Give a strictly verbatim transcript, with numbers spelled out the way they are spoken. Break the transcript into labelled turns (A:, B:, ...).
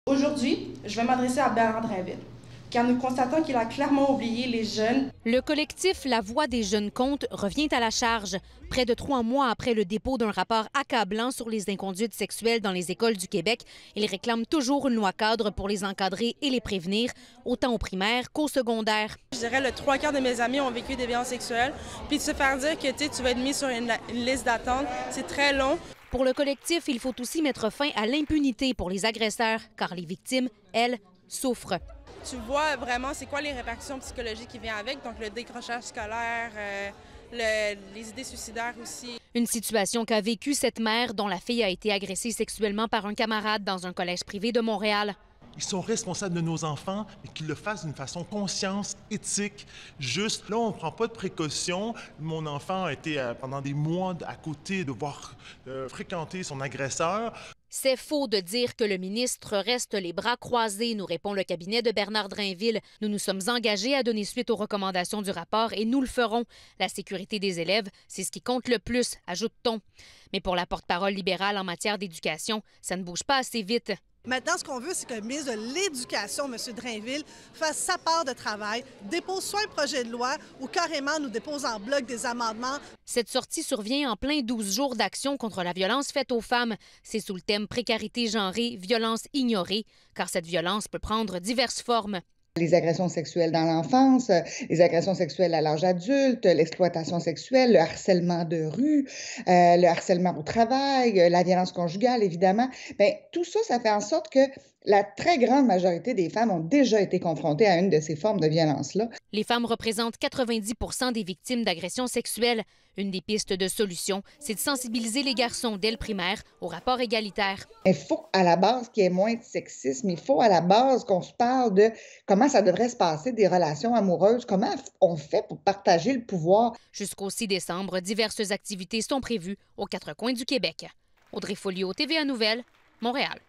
A: Aujourd'hui, je vais m'adresser à Bernard Drainville, car nous constatons qu'il a clairement oublié les jeunes.
B: Le collectif La Voix des jeunes comptes revient à la charge. Près de trois mois après le dépôt d'un rapport accablant sur les inconduites sexuelles dans les écoles du Québec, ils réclament toujours une loi cadre pour les encadrer et les prévenir, autant au primaire qu'au secondaire.
C: Je dirais le trois quarts de mes amis ont vécu des violences sexuelles. Puis de se faire dire que tu vas être mis sur une, une liste d'attente, c'est très long.
B: Pour le collectif, il faut aussi mettre fin à l'impunité pour les agresseurs, car les victimes, elles, souffrent.
C: Tu vois vraiment c'est quoi les répercussions psychologiques qui viennent avec, donc le décrochage scolaire, euh, le, les idées suicidaires aussi.
B: Une situation qu'a vécue cette mère dont la fille a été agressée sexuellement par un camarade dans un collège privé de Montréal.
D: Ils sont responsables de nos enfants, mais qu'ils le fassent d'une façon consciente, éthique, juste. Là, on ne prend pas de précautions. Mon enfant a été euh, pendant des mois à côté de voir euh, fréquenter son agresseur.
B: C'est faux de dire que le ministre reste les bras croisés, nous répond le cabinet de Bernard Drainville. Nous nous sommes engagés à donner suite aux recommandations du rapport et nous le ferons. La sécurité des élèves, c'est ce qui compte le plus, ajoute-t-on. Mais pour la porte-parole libérale en matière d'éducation, ça ne bouge pas assez vite.
E: Maintenant, ce qu'on veut, c'est que le ministre de l'Éducation, M. Drainville, fasse sa part de travail, dépose soit un projet de loi ou carrément nous dépose en bloc des amendements.
B: Cette sortie survient en plein douze jours d'action contre la violence faite aux femmes. C'est sous le thème précarité genrée, violence ignorée, car cette violence peut prendre diverses formes.
F: Les agressions sexuelles dans l'enfance, les agressions sexuelles à l'âge adulte, l'exploitation sexuelle, le harcèlement de rue, euh, le harcèlement au travail, la violence conjugale, évidemment. Bien, tout ça, ça fait en sorte que la très grande majorité des femmes ont déjà été confrontées à une de ces formes de violence-là.
B: Les femmes représentent quatre-vingt-dix pour cent des victimes d'agressions sexuelles. Une des pistes de solution, c'est de sensibiliser les garçons dès le primaire au rapport égalitaire.
F: Il faut à la base qu'il y ait moins de sexisme. Il faut à la base qu'on se parle de comment ça devrait se passer des relations amoureuses, comment on fait pour partager le pouvoir.
B: Jusqu'au six décembre, diverses activités sont prévues aux quatre coins du Québec. Audrey Folliot, T V A Nouvelles, Montréal.